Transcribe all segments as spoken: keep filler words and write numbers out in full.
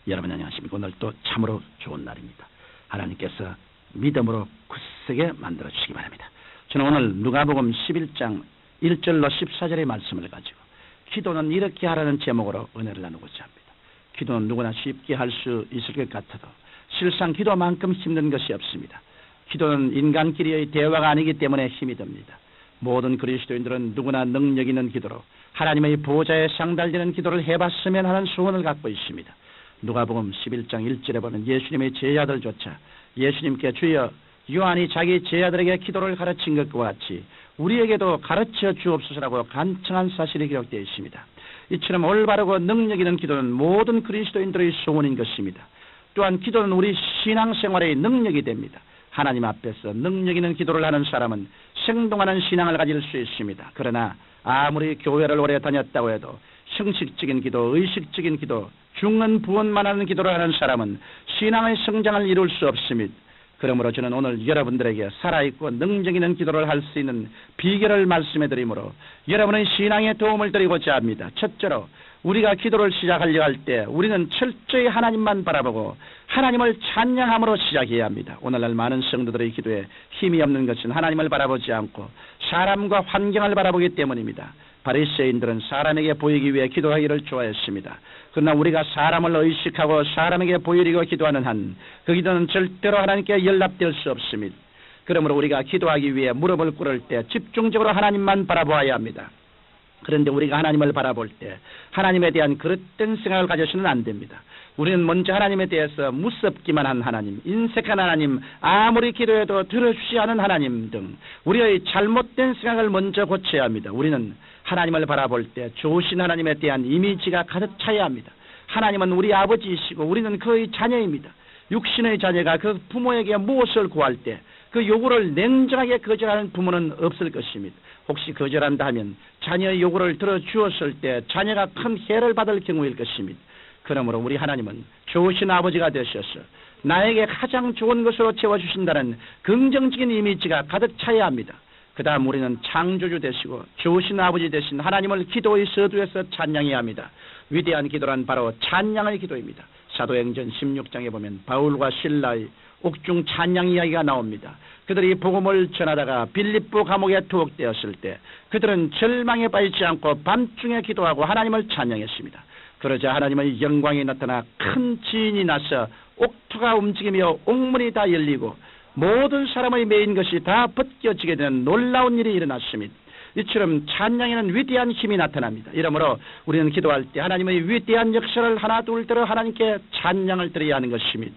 여러분 안녕하십니까? 오늘 또 참으로 좋은 날입니다. 하나님께서 믿음으로 굳세게 만들어 주시기 바랍니다. 저는 오늘 누가복음 십일 장 일 절로 십사 절의 말씀을 가지고 기도는 이렇게 하라는 제목으로 은혜를 나누고자 합니다. 기도는 누구나 쉽게 할 수 있을 것 같아도 실상 기도만큼 힘든 것이 없습니다. 기도는 인간끼리의 대화가 아니기 때문에 힘이 듭니다. 모든 그리스도인들은 누구나 능력 있는 기도로 하나님의 보좌에 상달되는 기도를 해봤으면 하는 소원을 갖고 있습니다. 누가복음 십일 장 일 절에 보면 예수님의 제자들조차 예수님께 주여 요한이 자기 제자들에게 기도를 가르친 것과 같이 우리에게도 가르쳐 주옵소서라고 간청한 사실이 기록되어 있습니다. 이처럼 올바르고 능력 있는 기도는 모든 그리스도인들의 소원인 것입니다. 또한 기도는 우리 신앙생활의 능력이 됩니다. 하나님 앞에서 능력 있는 기도를 하는 사람은 생동하는 신앙을 가질 수 있습니다. 그러나 아무리 교회를 오래 다녔다고 해도 형식적인 기도, 의식적인 기도, 중언 부언만 하는 기도를 하는 사람은 신앙의 성장을 이룰 수 없습니다. 그러므로 저는 오늘 여러분들에게 살아있고 능력 있는 기도를 할 수 있는 비결을 말씀해 드리므로 여러분의 신앙에 도움을 드리고자 합니다. 첫째로 우리가 기도를 시작하려 할 때 우리는 철저히 하나님만 바라보고 하나님을 찬양함으로 시작해야 합니다. 오늘날 많은 성도들의 기도에 힘이 없는 것은 하나님을 바라보지 않고 사람과 환경을 바라보기 때문입니다. 바리새인들은 사람에게 보이기 위해 기도하기를 좋아했습니다. 그러나 우리가 사람을 의식하고 사람에게 보이려고 기도하는 한 그 기도는 절대로 하나님께 연락될 수 없습니다. 그러므로 우리가 기도하기 위해 무릎을 꿇을 때 집중적으로 하나님만 바라보아야 합니다. 그런데 우리가 하나님을 바라볼 때 하나님에 대한 그릇된 생각을 가져서는 안 됩니다. 우리는 먼저 하나님에 대해서 무섭기만 한 하나님, 인색한 하나님, 아무리 기도해도 들어주지 않은 하나님 등 우리의 잘못된 생각을 먼저 고쳐야 합니다. 우리는 하나님을 바라볼 때 좋으신 하나님에 대한 이미지가 가득 차야 합니다. 하나님은 우리 아버지이시고 우리는 그의 자녀입니다. 육신의 자녀가 그 부모에게 무엇을 구할 때 그 요구를 냉정하게 거절하는 부모는 없을 것입니다. 혹시 거절한다 하면 자녀의 요구를 들어주었을 때 자녀가 큰 해를 받을 경우일 것입니다. 그러므로 우리 하나님은 좋으신 아버지가 되셔서 나에게 가장 좋은 것으로 채워주신다는 긍정적인 이미지가 가득 차야 합니다. 그 다음 우리는 창조주 되시고 좋으신 아버지 되신 하나님을 기도의 서두에서 찬양해야 합니다. 위대한 기도란 바로 찬양의 기도입니다. 사도행전 십육 장에 보면 바울과 실라의 옥중 찬양 이야기가 나옵니다. 그들이 복음을 전하다가 빌립보 감옥에 투옥되었을 때 그들은 절망에 빠지지 않고 밤중에 기도하고 하나님을 찬양했습니다. 그러자 하나님의 영광이 나타나 큰 지진이 나서 옥토가 움직이며 옥문이 다 열리고 모든 사람의 메인 것이 다 벗겨지게 되는 놀라운 일이 일어났습니다. 이처럼 찬양에는 위대한 힘이 나타납니다. 이러므로 우리는 기도할 때 하나님의 위대한 역사를 하나 둘 들어 하나님께 찬양을 드려야 하는 것입니다.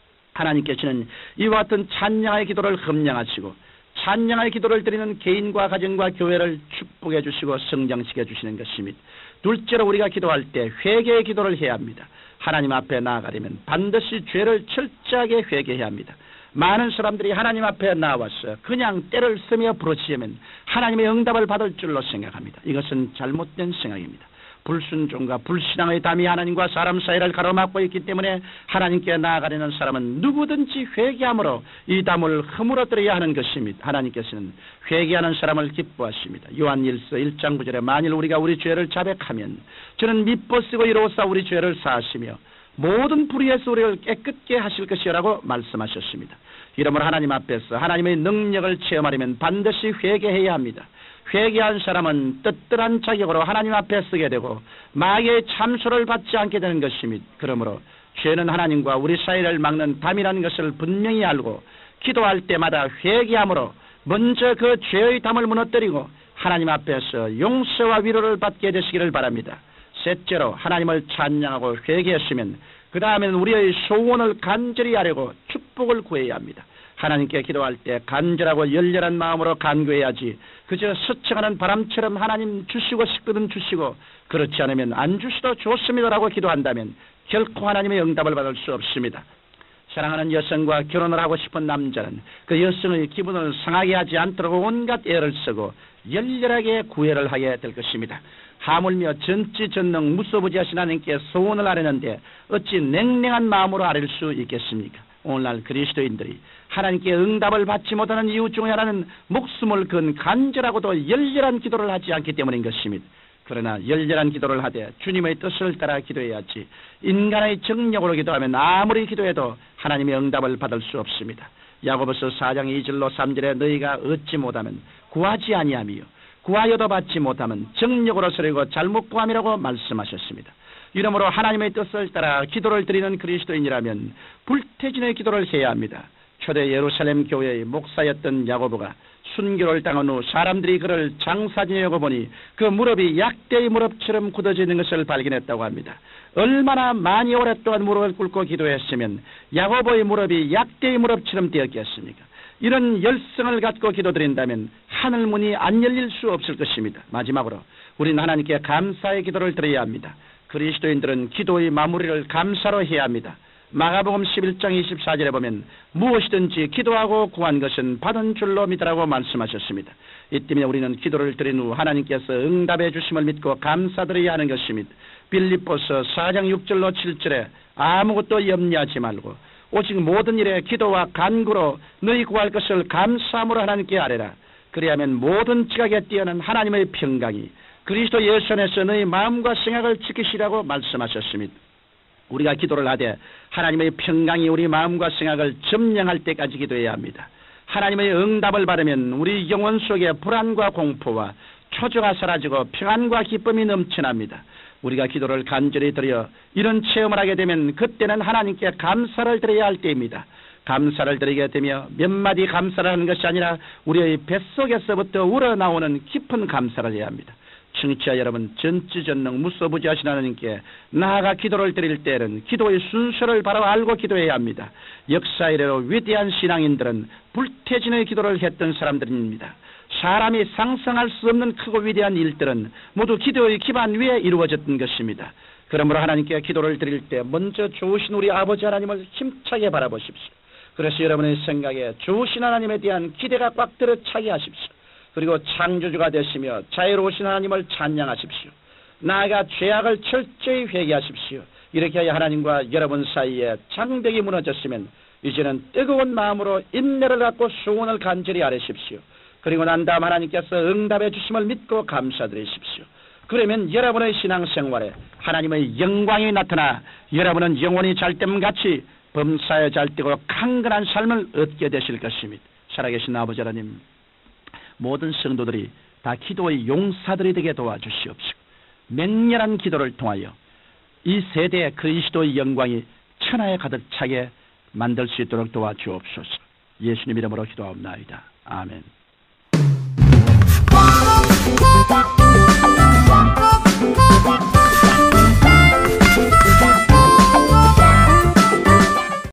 하나님께서는 이와 같은 찬양의 기도를 흠량하시고 찬양의 기도를 드리는 개인과 가정과 교회를 축복해 주시고 성장시켜 주시는 것입니다. 둘째로 우리가 기도할 때 회개의 기도를 해야 합니다. 하나님 앞에 나아가려면 반드시 죄를 철저하게 회개해야 합니다. 많은 사람들이 하나님 앞에 나와서 그냥 때를 쓰며 부르짖으면 하나님의 응답을 받을 줄로 생각합니다. 이것은 잘못된 생각입니다. 불순종과 불신앙의 담이 하나님과 사람 사이를 가로막고 있기 때문에 하나님께 나아가려는 사람은 누구든지 회개함으로 이 담을 허물어뜨려야 하는 것입니다. 하나님께서는 회개하는 사람을 기뻐하십니다. 요한일서 일 장 구 절에 만일 우리가 우리 죄를 자백하면 저는 미쁘시고 이로써 우리 죄를 사하시며 모든 불의에서 우리를 깨끗게 하실 것이라고 말씀하셨습니다. 이러므로 하나님 앞에서 하나님의 능력을 체험하려면 반드시 회개해야 합니다. 회개한 사람은 떳떳한 자격으로 하나님 앞에 서게 되고 마귀의 참소를 받지 않게 되는 것입니다. 그러므로 죄는 하나님과 우리 사이를 막는 담이라는 것을 분명히 알고 기도할 때마다 회개함으로 먼저 그 죄의 담을 무너뜨리고 하나님 앞에서 용서와 위로를 받게 되시기를 바랍니다. 셋째로 하나님을 찬양하고 회개했으면 그 다음에는 우리의 소원을 간절히 하려고 축복을 구해야 합니다. 하나님께 기도할 때 간절하고 열렬한 마음으로 간구해야지 그저 스쳐가는 바람처럼 하나님 주시고 싶거든 주시고 그렇지 않으면 안 주시도 좋습니다라고 기도한다면 결코 하나님의 응답을 받을 수 없습니다. 사랑하는 여성과 결혼을 하고 싶은 남자는 그 여성의 기분을 상하게 하지 않도록 온갖 애를 쓰고 열렬하게 구애를 하게 될 것입니다. 하물며 전지전능 무소부지하신 하나님께 소원을 아뢰는데 어찌 냉랭한 마음으로 아뢰일 수 있겠습니까? 오늘날 그리스도인들이 하나님께 응답을 받지 못하는 이유 중에 하나는 목숨을 건 간절하고도 열렬한 기도를 하지 않기 때문인 것입니다. 그러나 열렬한 기도를 하되 주님의 뜻을 따라 기도해야지 인간의 정력으로 기도하면 아무리 기도해도 하나님의 응답을 받을 수 없습니다. 야고보서 사 장 이 절로 삼 절에 너희가 얻지 못하면 구하지 아니하며 구하여도 받지 못하면 정력으로 서리고 잘못 구함이라고 말씀하셨습니다. 이러므로 하나님의 뜻을 따라 기도를 드리는 그리스도인이라면 불태진의 기도를 해야 합니다. 초대 예루살렘 교회의 목사였던 야고보가 순교를 당한 후 사람들이 그를 장사지에 여고 보니 그 무릎이 약대의 무릎처럼 굳어져 있는 것을 발견했다고 합니다. 얼마나 많이 오랫동안 무릎을 꿇고 기도했으면 야고보의 무릎이 약대의 무릎처럼 되었겠습니까? 이런 열성을 갖고 기도드린다면 하늘 문이 안 열릴 수 없을 것입니다. 마지막으로 우리는 하나님께 감사의 기도를 드려야 합니다. 그리스도인들은 기도의 마무리를 감사로 해야 합니다. 마가복음 십일 장 이십사 절에 보면 무엇이든지 기도하고 구한 것은 받은 줄로 믿으라고 말씀하셨습니다. 이 때문에 우리는 기도를 드린 후 하나님께서 응답해 주심을 믿고 감사드려야 하는 것입니다. 빌립보서 사 장 육 절로 칠 절에 아무것도 염려하지 말고 오직 모든 일에 기도와 간구로 너희 구할 것을 감사함으로 하나님께 아뢰라. 그리하면 모든 지각에 뛰어난 하나님의 평강이 그리스도 예수 안에서 너희 마음과 생각을 지키시라고 말씀하셨습니다. 우리가 기도를 하되 하나님의 평강이 우리 마음과 생각을 점령할 때까지 기도해야 합니다. 하나님의 응답을 받으면 우리 영혼 속에 불안과 공포와 초조가 사라지고 평안과 기쁨이 넘쳐납니다. 우리가 기도를 간절히 드려 이런 체험을 하게 되면 그때는 하나님께 감사를 드려야 할 때입니다. 감사를 드리게 되며 몇 마디 감사를 하는 것이 아니라 우리의 뱃속에서부터 우러나오는 깊은 감사를 해야 합니다. 청취자 여러분, 전지전능 무소부지하신 하나님께 나아가 기도를 드릴 때는 기도의 순서를 바로 알고 기도해야 합니다. 역사 이래로 위대한 신앙인들은 불태진의 기도를 했던 사람들입니다. 사람이 상상할 수 없는 크고 위대한 일들은 모두 기도의 기반 위에 이루어졌던 것입니다. 그러므로 하나님께 기도를 드릴 때 먼저 좋으신 우리 아버지 하나님을 힘차게 바라보십시오. 그래서 여러분의 생각에 좋으신 하나님에 대한 기대가 꽉 들어 차게 하십시오. 그리고 창조주가 되시며 자유로우신 하나님을 찬양하십시오. 나아가 죄악을 철저히 회개하십시오. 이렇게 하여 하나님과 여러분 사이에 장벽이 무너졌으면 이제는 뜨거운 마음으로 인내를 갖고 소원을 간절히 아뢰십시오. 그리고 난 다음 하나님께서 응답해 주심을 믿고 감사드리십시오. 그러면 여러분의 신앙생활에 하나님의 영광이 나타나 여러분은 영혼이 잘됨같이 범사에 잘되고 강건한 삶을 얻게 되실 것입니다. 살아계신 아버지 하나님, 모든 성도들이 다 기도의 용사들이 되게 도와주시옵시고 맹렬한 기도를 통하여 이 세대의 그리스도의 영광이 천하에 가득 차게 만들 수 있도록 도와주옵소서. 예수님 이름으로 기도하옵나이다. 아멘.